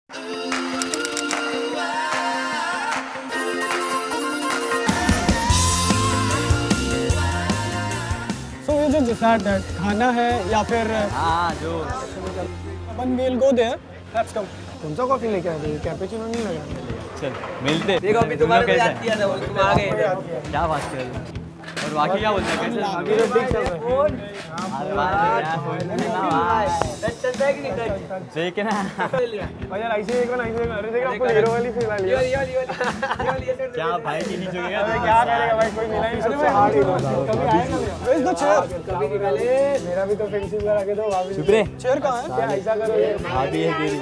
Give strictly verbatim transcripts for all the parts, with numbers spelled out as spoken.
So you just decide that खाना है या फिर हाँ जो अपन we'll go there. Let's come. कौन सा कॉफी लेके आए थे? कैपेचिनो नहीं लगा। चल मिलते। देखो अभी तुम्हारे को याद किया था वो तुम आ गए थे। क्या बात कर रहे हो? और बाकी क्या बोलते हैं कैसे? बाकी तो ठीक चल रहा है। फोन अरे यार फोन नहीं ना भाई। टच चलता है कि नहीं टच? देख ना। भाई यार ऐसे एक बार ऐसे एक अरे देखो आपको हीरो वाली फील आ रही है। ये वाली ये वाली ये वाली क्या भाई की नीचे गया? अरे क्या करेगा भाई कोई मिला ही सबसे हार्ड हीरो। कभी आएगा नहीं। Where is the chair? कभी निकाले मेरा भी तो फेंसिंग करा के दो वापस। चुप रे। चेयर कहाँ है? क्या ऐसा करोगे? भाभी है तेरी।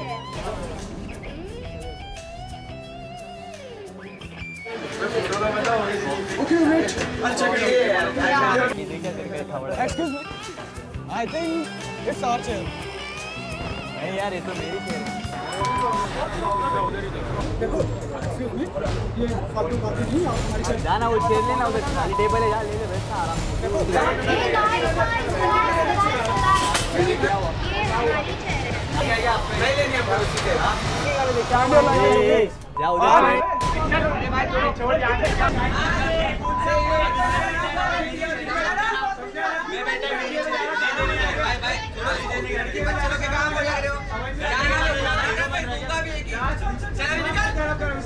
Okay, wait. I'll check it out. Excuse me. I think it's our chair. नहीं यार ये तो मेरी चेयर है। देखो, excuse me. ये फालतू बातें नहीं आप हमारी chair। जाना वो चेयर लेना उधर खाली टेबल है जा ले ले बैठना आराम से। नहीं लेनी है पड़ोसी के। जा उधर। अरे भाई थोड़ी छोड़ जाने मैं बेटा वीडियो बना रहा हूं भाई भाई थोड़ा सी देने के बच्चों के काम हो जा रहे हो जाना लो भाई दूंगा भी एक चल निकल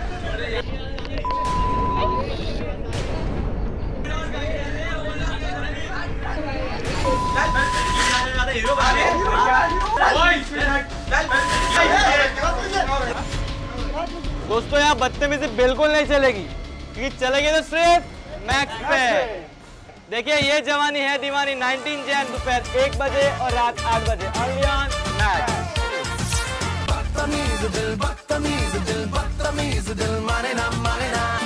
चल हीरो दोस्तों यहाँ बदतमीजी बिल्कुल नहीं चलेगी क्योंकि चलेगी तो सिर्फ मैक्स पे। देखिए ये जवानी है दीवानी नाइनटीन जैन दोपहर एक बजे और रात आठ बजे ओनली ऑन मैक्स। बदतमीज दिल बदतमीज दिल बदतमीज दिल माने ना माने ना